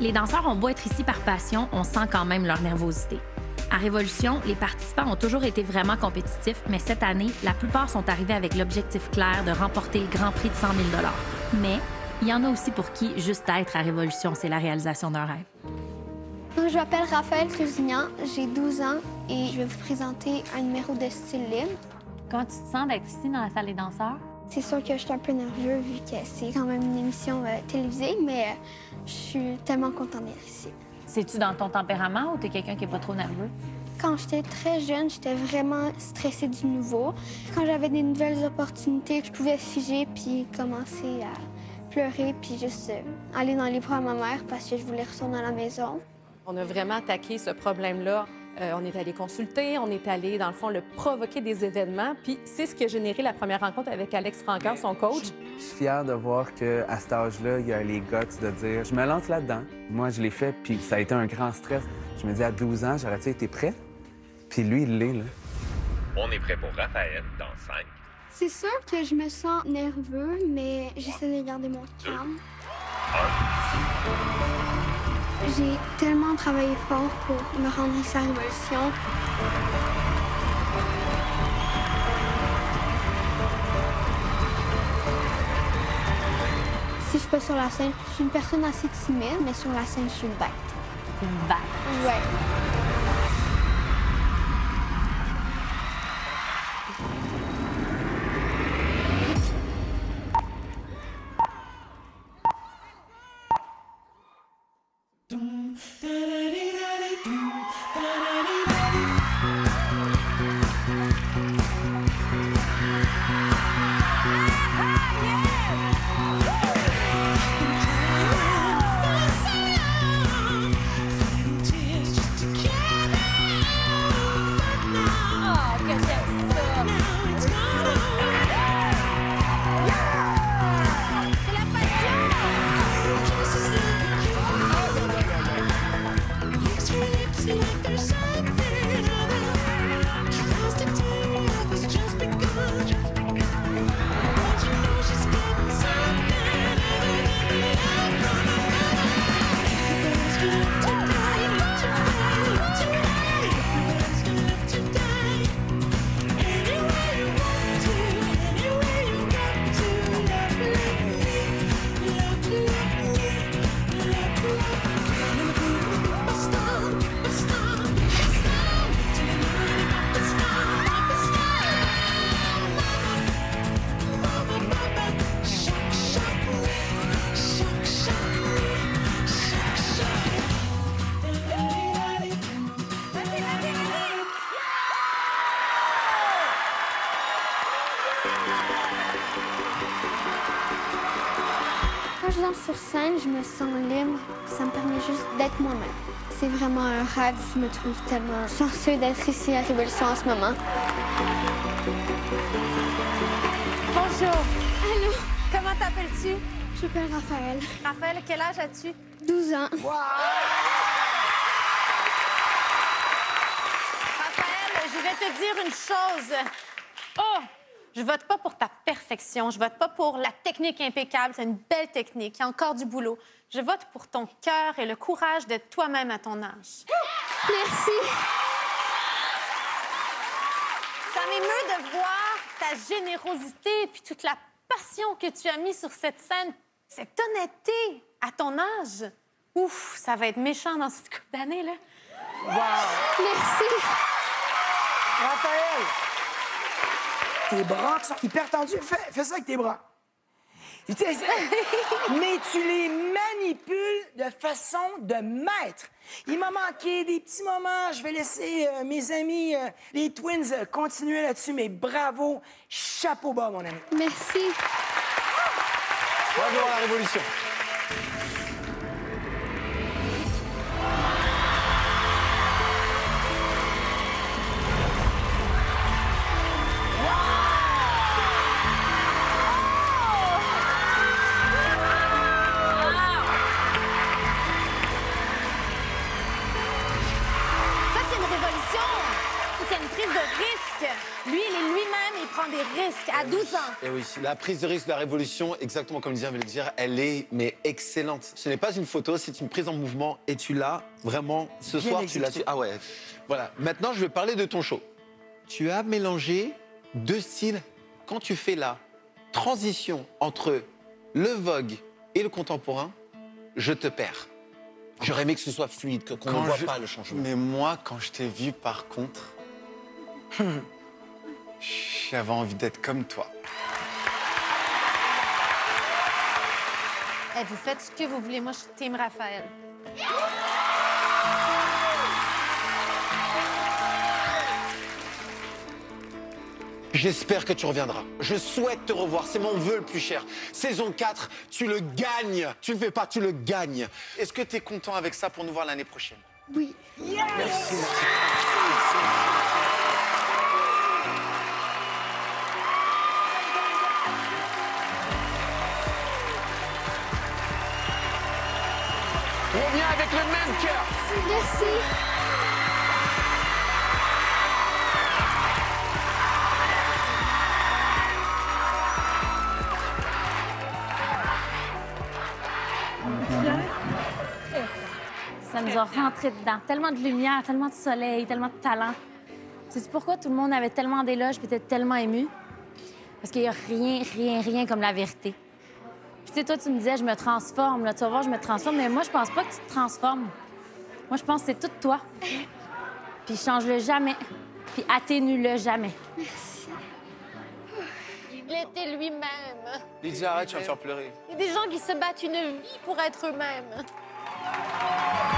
Les danseurs ont beau être ici par passion, on sent quand même leur nervosité. À Révolution, les participants ont toujours été vraiment compétitifs, mais cette année, la plupart sont arrivés avec l'objectif clair de remporter le grand prix de 100 000 $. Mais il y en a aussi pour qui juste être à Révolution, c'est la réalisation d'un rêve. Donc, je m'appelle Raphaël Trésignan, j'ai 12 ans et je vais vous présenter un numéro de style libre. Comment tu te sens d'être ici dans la salle des danseurs? C'est sûr que je suis un peu nerveux vu que c'est quand même une émission télévisée, mais je suis tellement contente d'être ici. C'est-tu dans ton tempérament ou t'es quelqu'un qui est pas trop nerveux? Quand j'étais très jeune, j'étais vraiment stressée du nouveau. Quand j'avais des nouvelles opportunités, je pouvais figer puis commencer à pleurer puis juste aller dans les bras à ma mère parce que je voulais retourner à la maison. On a vraiment attaqué ce problème-là. On est allé consulter, on est allé, dans le fond, le provoquer des événements. Puis c'est ce qui a généré la première rencontre avec Alex Francoeur, son coach. Je suis fière de voir qu'à cet âge-là, il y a les guts de dire je me lance là-dedans. Moi, je l'ai fait, puis ça a été un grand stress. Je me dis, à 12 ans, j'aurais-tu été prêt? Puis lui, il l'est, là. On est prêt pour Raphaël dans 5. C'est sûr que je me sens nerveux, mais j'essaie de garder mon calme. J'ai tellement travaillé fort pour me rendre ici à Révolution. Si je suis pas sur la scène, je suis une personne assez timide, mais sur la scène, je suis une bête. Une bête. Ouais. Quand je danse sur scène, je me sens libre. Ça me permet juste d'être moi-même. C'est vraiment un rêve. Je me trouve tellement chanceux d'être ici à Révolution en ce moment. Bonjour. Allô? Comment t'appelles-tu? Je m'appelle Raphaël. Raphaël, quel âge as-tu? 12 ans. Raphaël, je vais te dire une chose. Oh! Je vote pas pour ta perfection. Je vote pas pour la technique impeccable. C'est une belle technique. Il y a encore du boulot. Je vote pour ton cœur et le courage d'être toi-même à ton âge. Merci. Ça m'émeut de voir ta générosité et puis toute la passion que tu as mis sur cette scène. Cette honnêteté à ton âge. Ouf, ça va être méchant dans cette couple d'années, là. Wow! Merci. Raphaël! Tes bras qui sont hyper tendus, fais ça avec tes bras. Mais tu les manipules de façon de maître. Il m'a manqué des petits moments. Je vais laisser mes amis, les Twins, continuer là-dessus. Mais bravo, chapeau bas, mon ami. Merci. Bravo à la Révolution. C'est une prise de risque. Lui, il est lui-même, il prend des risques. À 12 ans. Et oui, la prise de risque de la révolution, exactement comme vient de le dire, elle est mais excellente. Ce n'est pas une photo, c'est une prise en mouvement et tu l'as vraiment ce Bien soir. exécuté. Tu l'as. Ah ouais. Voilà. Maintenant, je vais parler de ton show. Tu as mélangé deux styles. Quand tu fais la transition entre le vogue et le contemporain, je te perds. J'aurais aimé que ce soit fluide, qu'on ne voit pas le changement. Mais moi, quand je t'ai vu, par contre, j'avais envie d'être comme toi. Eh, vous faites ce que vous voulez. Moi, je suis team Raphaël. J'espère que tu reviendras. Je souhaite te revoir. C'est mon vœu le plus cher. Saison 4, tu le gagnes. Tu le fais pas, tu le gagnes. Est-ce que tu es content avec ça pour nous voir l'année prochaine? Oui. Merci. Reviens avec le même cœur. Merci. Ça nous a rentré dedans. Tellement de lumière, tellement de soleil, tellement de talent. Sais-tu pourquoi tout le monde avait tellement d'éloges et était tellement ému? Parce qu'il n'y a rien comme la vérité. Puis tu sais, toi, tu me disais, je me transforme. Là, tu vas voir, je me transforme. Mais moi, je pense pas que tu te transformes. Moi, je pense que c'est tout toi. Puis change-le jamais. Puis atténue-le jamais. Il était lui-même. Lydia, arrête, tu vas me faire pleurer. Il y a des gens qui se battent une vie pour être eux-mêmes.